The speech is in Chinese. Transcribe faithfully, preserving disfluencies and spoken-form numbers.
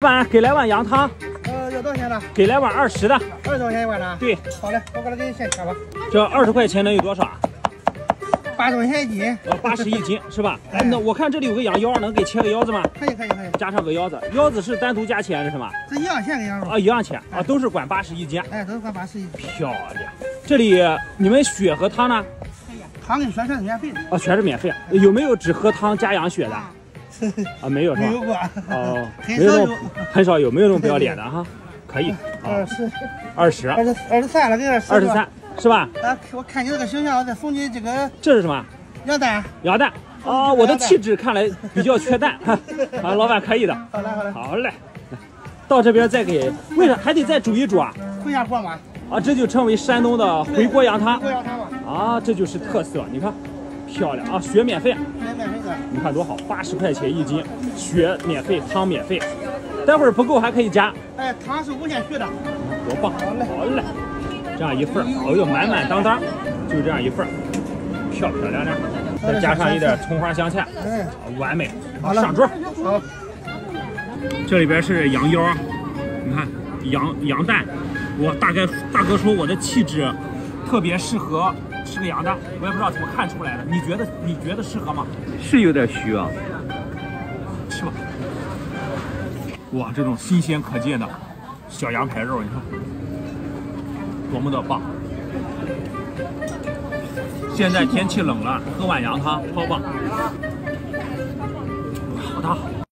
碗给来碗羊汤。 呃，要多少钱呢？ 给来碗二十的。 二十块钱一碗呢？ 对。 好嘞，我过来给你先切吧。 这二十块钱能有多少啊？ 八十块钱一斤。 呃，八十一斤是吧？哎，那我看这里有个羊腰，能给切个腰子吗？ 可以可以可以。 加上个腰子，腰子是单独加钱的是吗？ 这一样钱给羊肉。 啊，一样钱啊，都是管八十一斤。 哎，都是管八十一斤。 漂亮。这里你们血和汤呢？ 汤跟血全是免费的。 啊，全是免费。有没有只喝汤加羊血的？啊，没有是吧？ 没有过。 哦， 很少有， 很少有，没有这么不要脸的哈。可以。 二十。 二十。 二十二十三了，给二十。 二十三是吧？ 啊，我看你这个形象，我再送你这个。 这是什么？ 羊蛋。 羊蛋。啊，我的气质看来比较缺蛋。啊，老板可以的。 好嘞好嘞。 好嘞。到这边再给，为啥还得再煮一煮啊？ 回下锅嘛。 啊，这就称为山东的回锅羊汤。 回锅羊汤嘛。 啊，这就是特色，你看，漂亮啊，血免费。 免免费的。 你看多好，八十块钱一斤，血免费，汤免费。待会儿不够还可以加。 哎，汤是无限续的。 多棒！好嘞，好嘞。这样一份，哦呦，满满当当，就这样一份，漂漂亮亮。再加上一点葱花香菜， 嗯， 完美。好，上桌。 好。 这里边是羊腰，你看羊羊蛋。我大概大哥说我的气质特别适合吃个羊蛋，我也不知道怎么看出来的。你觉得你觉得适合吗？ 是有点虚啊。 吃吧。哇，这种新鲜可见的小羊排肉，你看多么的棒！现在天气冷了，喝碗羊汤超棒。好大。